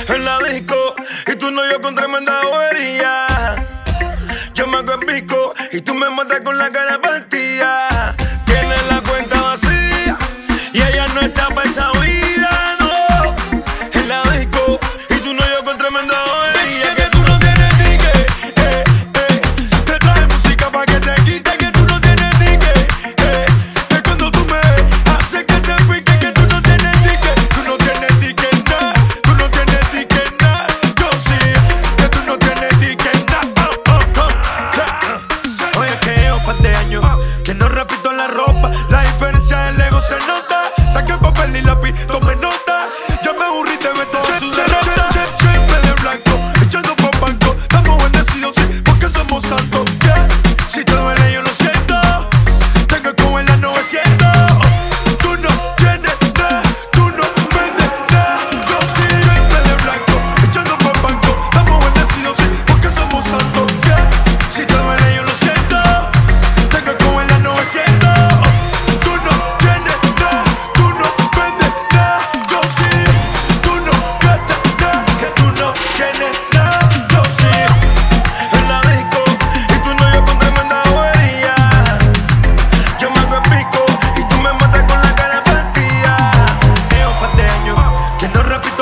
en la disco y tu novio con tremenda bobería. Yo me hago el pico y tú me matas con la cara partida. Tienes la cuenta vacía y ella no está pa' esa vida, no. En la disco y tu novio con tremenda bobería. Que tú no tienes ticket, te traje música pa' que te quite. Que tú no tienes ticket, que cuando tú me haces que te pique. Que tú no tienes ticket, tú no tienes ticket nada. Tú no tienes ticket nada, yo sí. Que tú no tienes ticket nada. Oye, que llevo par de años que no repito la ropa. La diferencia del ego se nota. Saqué papel y lápiz, tome nota. Yo me aburrí de ver todas sus derrotas. Siempre de blanco, echando pa' banco. Estamos bendecidos, sí, porque somos santos, yeah. Si te duele yo lo siento, tengo como en la 900. Tú no tienes nada, tú no vendes nada, yo sí. Siempre de blanco, echando pa' banco. Estamos bendecidos, sí, porque somos santos, yeah. Si te duele yo lo siento, tengo como en la 900. Tú no tienes nada, tú no vendes nada, yo sí. Tú no gastas nada, que tú no tienes nada, yo sí. En la disco y tu novio con tremenda bobería. Yo me hago el pico y tú me matas con la cara partida. Llevo par de años que no repito